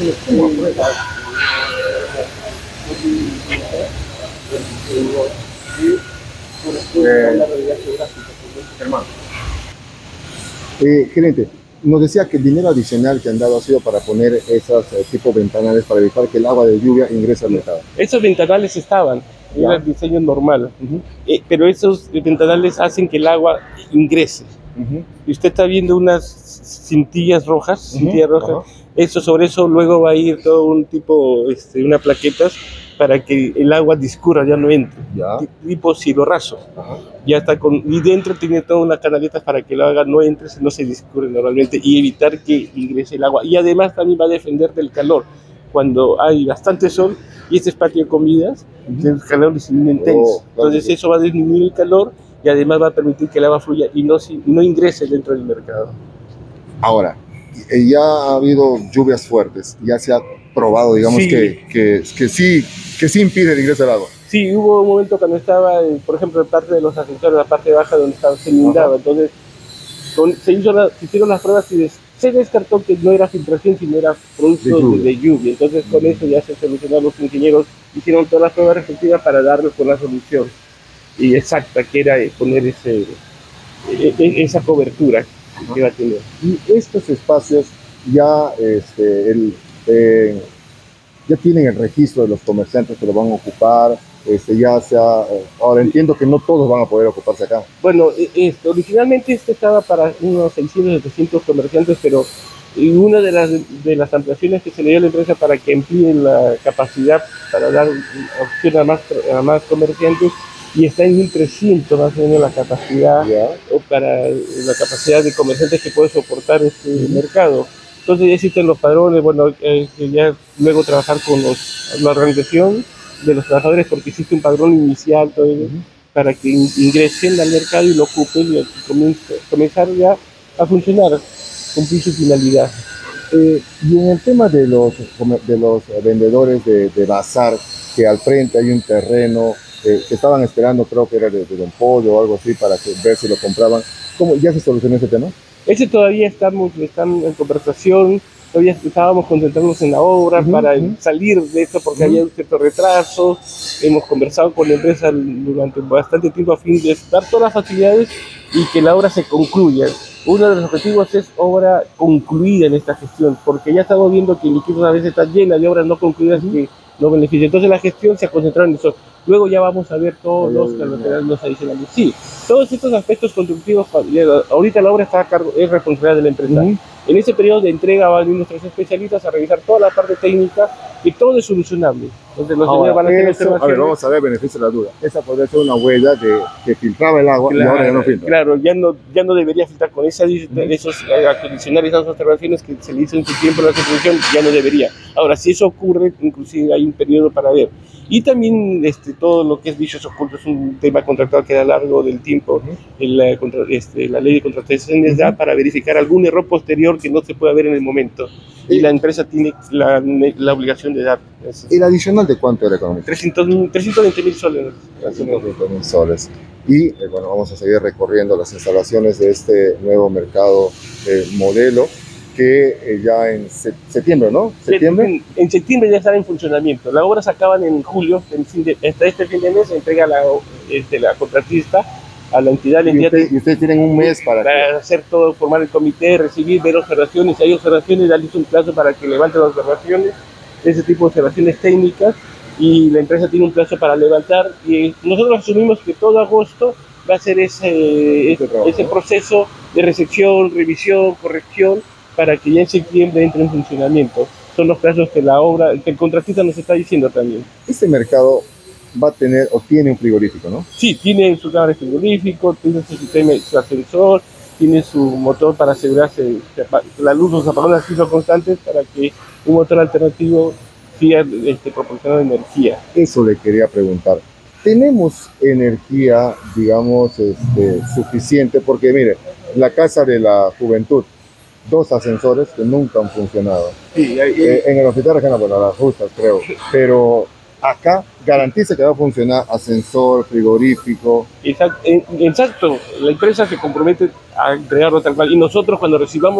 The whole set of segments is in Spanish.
Hermano. Gerente, nos decía que el dinero adicional que han dado ha sido para poner esos tipo ventanales para evitar que el agua de lluvia ingrese al mercado. Esos ventanales estaban, era el diseño normal, pero esos ventanales hacen que el agua ingrese. Y usted está viendo unas cintillas rojas, eso, sobre eso luego va a ir todo un tipo, una plaquetas para que el agua discurra, ya no entre, tipo cielo raso. Ya está y dentro tiene toda una canaleta para que el agua no entre, no se discurre normalmente y evitar que ingrese el agua. Y además también va a defender del calor. Cuando hay bastante sol y este es patio de comidas, el calor es muy intenso. Entonces eso va a disminuir el calor y además va a permitir que el agua fluya y no ingrese dentro del mercado. Ahora, ya ha habido lluvias fuertes, ya se ha probado, digamos, que sí impide el ingreso del agua. Sí, hubo un momento cuando estaba, por ejemplo, parte de los ascensores, la parte baja donde se inundaba. Entonces se hicieron las pruebas y se descartó que no era filtración, sino era producto de lluvia. Entonces con eso ya se solucionaron, los ingenieros hicieron todas las pruebas respectivas para darles con la solución y exacta, que era poner esa cobertura que iba a tener. Y estos espacios ya, ya tienen el registro de los comerciantes que lo van a ocupar. Ahora entiendo que no todos van a poder ocuparse acá. Bueno, originalmente estaba para unos 600, 700 comerciantes, pero una de las ampliaciones que se le dio a la empresa para que amplíen la capacidad para dar opción a más comerciantes, y está en 1300 más o menos la capacidad, o para la capacidad de comerciantes que puede soportar este mercado. Entonces ya existen los padrones, bueno, ya luego trabajar con la organización de los trabajadores, porque existe un padrón inicial para que ingresen al mercado y lo ocupen y comenzar ya a funcionar, cumplir su finalidad. Y en el tema de los vendedores de bazar, que al frente hay un terreno que estaban esperando, creo que era de Don Pollo o algo así, para ver si lo compraban, ¿cómo ya se solucionó ese tema? Ese todavía están en conversación. Todavía estábamos concentrándonos en la obra para salir de esto, porque había un cierto retraso. Hemos conversado con la empresa durante bastante tiempo a fin de dar todas las facilidades y que la obra se concluya. Uno de los objetivos es obra concluida en esta gestión, porque ya estamos viendo que Iquitos a veces está llena de obras no concluidas que no benefician. Entonces la gestión se ha concentrado en eso. Luego ya vamos a ver todos los adicionales. Sí, todos estos aspectos constructivos, ahorita la obra está a cargo, es responsabilidad de la empresa. En ese periodo de entrega van a venir nuestros especialistas a revisar toda la parte técnica y todo es solucionable. Entonces los señores van a hacer observaciones. A ver, vamos a ver, beneficio de la duda. Esa podría ser una huella que filtraba el agua, y ahora ya no filtra. Claro, ya no debería filtrar con esos acondicionar esas observaciones que se le hizo en su tiempo la supervisión, ya no debería. Ahora, si eso ocurre, inclusive hay un periodo para ver. Y también todo lo que es vicios ocultos es un tema contractual que a lo largo del tiempo la ley de contrataciones da para verificar algún error posterior que no se pueda ver en el momento. Y la empresa tiene la obligación de dar. ¿El adicional de cuánto era económico? 320.000 soles. 320.000 soles. Y bueno, vamos a seguir recorriendo las instalaciones de este nuevo mercado modelo, que ya en septiembre, ¿no? En septiembre ya estará en funcionamiento. Las obras acaban en julio, hasta este fin de mes se entrega la contratista a la entidad. Y ustedes tienen un mes para hacer todo, formar el comité, recibir, ver observaciones. Si hay observaciones, darles un plazo para que levanten las observaciones, ese tipo de observaciones técnicas, y la empresa tiene un plazo para levantar. Y nosotros asumimos que todo agosto va a ser ese proceso de recepción, revisión, corrección, para que ya en septiembre entre en funcionamiento. Son los plazos que el contratista nos está diciendo también. Este mercado va a tener o tiene un frigorífico, ¿no? Sí, tiene su cámara de frigorífico, tiene su sistema, su ascensor, tiene su motor para asegurarse la luz, los apagones son constantes para que un motor alternativo siga proporcionando energía. Eso le quería preguntar. ¿Tenemos energía, digamos, suficiente? Porque mire, la Casa de la Juventud, 2 ascensores que nunca han funcionado. Sí, en el hospital regional, bueno, las justas creo, pero acá garantiza que va a funcionar ascensor, frigorífico. Exacto, la empresa se compromete a entregarlo tal cual, y nosotros cuando recibamos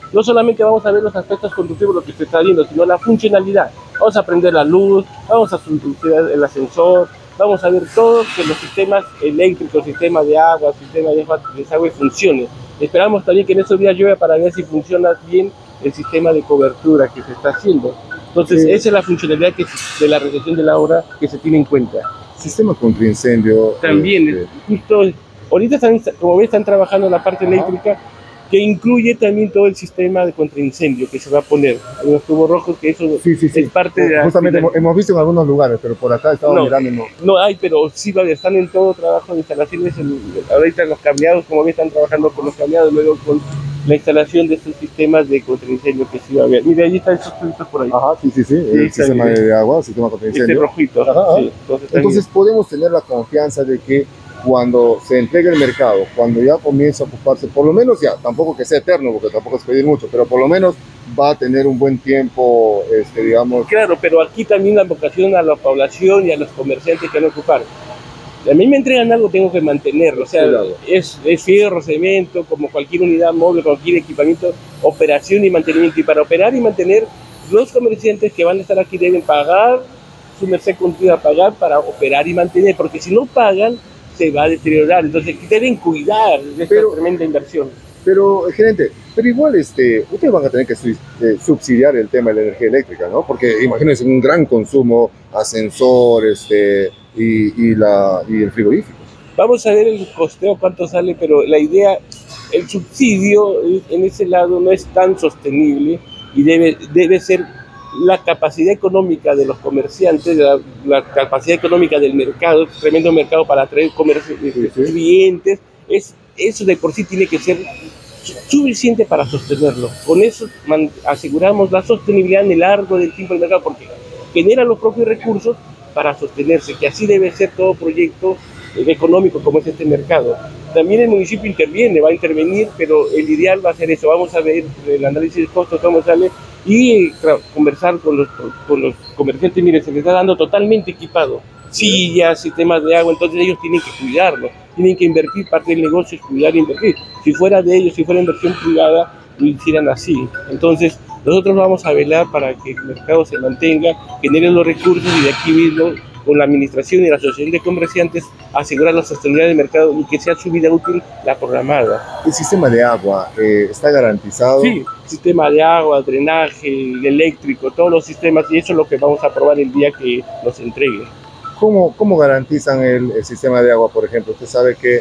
no solamente vamos a ver los aspectos constructivos, lo que se está viendo, sino la funcionalidad. Vamos a prender la luz, vamos a subir el ascensor, vamos a ver todos que los sistemas eléctricos, sistema de agua, sistema de desagüe funcionen. Esperamos también que en esos días llueva para ver si funciona bien el sistema de cobertura que se está haciendo. Entonces, sí, esa es la funcionalidad de la recepción de la obra que se tiene en cuenta. Sistema contra incendio. También, justo, ahorita están, como ven, están trabajando en la parte eléctrica, que incluye también todo el sistema de contraincendio que se va a poner. Hay unos tubos rojos que eso es parte de la... Justamente hemos visto en algunos lugares, pero por acá estaba mirando. No hay, pero sí están en todo trabajo de instalaciones. Ahorita los cableados, como ven, están trabajando con los cableados, luego con la instalación de estos sistemas de contraincendio que sí va a haber. Mira, ahí están esos puntos por ahí. Ajá, sí. El sistema de agua, sistema contra incendio. Este rojito. Sí, entonces podemos tener la confianza de que cuando se entregue el mercado, cuando ya comience a ocuparse, por lo menos ya, tampoco que sea eterno, porque tampoco es pedir mucho, pero por lo menos va a tener un buen tiempo, digamos. Claro, pero aquí también la vocación a la población y a los comerciantes que van a ocupar. A mí me entregan algo, tengo que mantenerlo, o sea, es fierro, cemento, como cualquier unidad móvil, cualquier equipamiento, operación y mantenimiento. Y para operar y mantener, los comerciantes que van a estar aquí deben pagar, su merced contigo a pagar para operar y mantener, porque si no pagan, se va a deteriorar. Entonces deben cuidar de esta tremenda inversión. Pero, gerente, pero igual ustedes van a tener que subsidiar el tema de la energía eléctrica, ¿no? Porque imagínense un gran consumo, ascensor, y el frigorífico. Vamos a ver el costeo cuánto sale, pero la idea, el subsidio en ese lado no es tan sostenible y debe ser la capacidad económica de los comerciantes, la capacidad económica del mercado, tremendo mercado para atraer clientes, eso de por sí tiene que ser suficiente para sostenerlo. Con eso aseguramos la sostenibilidad en el largo del tiempo del mercado, porque genera los propios recursos para sostenerse, que así debe ser todo proyecto económico como es este mercado. También el municipio va a intervenir, pero el ideal va a ser eso. Vamos a ver el análisis de costos, cómo sale, y conversar con los comerciantes. Miren, se les está dando totalmente equipado, sillas, sistemas de agua, entonces ellos tienen que cuidarlo, tienen que invertir, parte del negocio es cuidar e invertir. Si fuera de ellos, si fuera inversión privada, lo hicieran así. Entonces, nosotros vamos a velar para que el mercado se mantenga, genere los recursos y de aquí mismo, con la administración y la asociación de comerciantes, asegurar la sostenibilidad del mercado y que sea su vida útil la programada. ¿El sistema de agua está garantizado? Sí, sistema de agua, drenaje, eléctrico, todos los sistemas, y eso es lo que vamos a probar el día que nos entreguen. ¿Cómo garantizan el sistema de agua, por ejemplo? Usted sabe que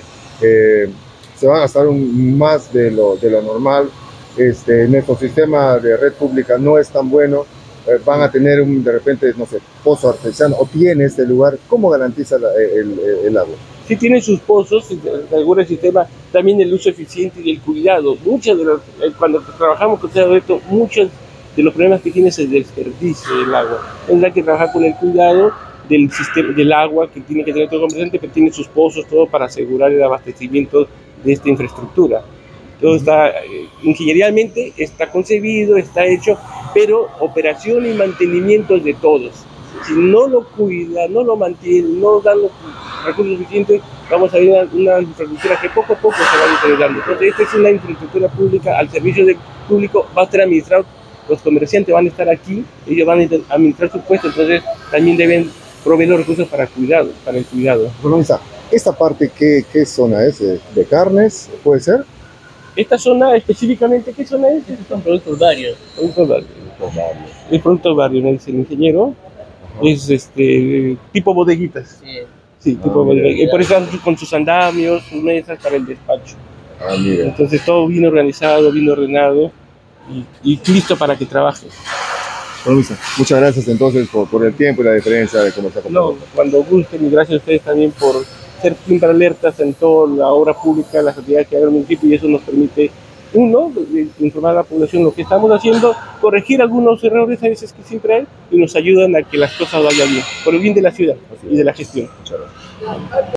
se va a gastar más de lo normal. Nuestro sistema de red pública no es tan bueno. Van a tener de repente, no sé, pozo artesiano, o tiene este lugar. ¿Cómo garantiza el agua? Sí, tienen sus pozos, según el sistema, también el uso eficiente y el cuidado. Cuando trabajamos con todo esto, muchos de los problemas que tiene es el desperdicio del agua. Tendrá que trabajar con el cuidado del sistema del agua que tiene que tener todo comerciante, que tiene sus pozos, todo para asegurar el abastecimiento de esta infraestructura. Todo está, ingenierialmente está concebido, está hecho, pero operación y mantenimiento es de todos. Si no lo cuida, no lo mantiene, no dan los recursos suficientes, vamos a ver una infraestructura que poco a poco se va deteriorando. Entonces, esta es una infraestructura pública al servicio del público, va a estar administrado, los comerciantes van a estar aquí, ellos van a administrar su puesto, entonces también deben proveer los recursos para el cuidado. ¿Esta parte qué zona es? ¿De carnes? ¿Puede ser? Esta zona específicamente, ¿qué zona es? Son productos varios. El producto barrio, me dice el ingeniero. Ajá. Es tipo bodeguitas. Sí, tipo bodeguitas. Y por eso con sus andamios, sus mesas para el despacho. Mira. Entonces todo bien organizado, bien ordenado y listo para que trabaje. Bueno, muchas gracias entonces por el tiempo y la diferencia de conversar con nosotros. Cuando gusten, y gracias a ustedes también por ser siempre alertas en toda la obra pública, las actividades que haga el municipio, y eso nos permite, informar a la población lo que estamos haciendo, corregir algunos errores a veces que siempre hay, y nos ayudan a que las cosas vayan bien, por el bien de la ciudad y de la gestión. Muchas gracias.